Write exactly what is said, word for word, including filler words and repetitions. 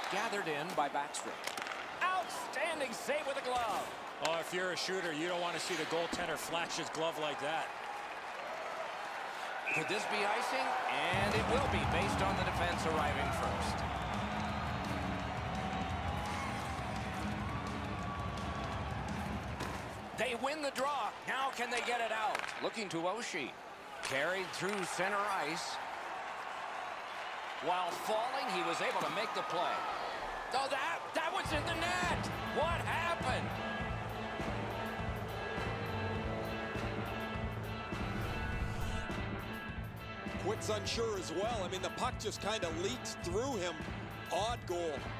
gathered in by Backstrom. Outstanding save with a glove. Oh, if you're a shooter, you don't want to see the goaltender flash his glove like that. Could this be icing? And it will be, based on the defense arriving first. They win the draw. Now can they get it out? Looking to Oshie. Carried through center ice. While falling, he was able to make the play. Oh, that, that was in the net. What happened? Quick's unsure as well. I mean, the puck just kind of leaks through him. Odd goal.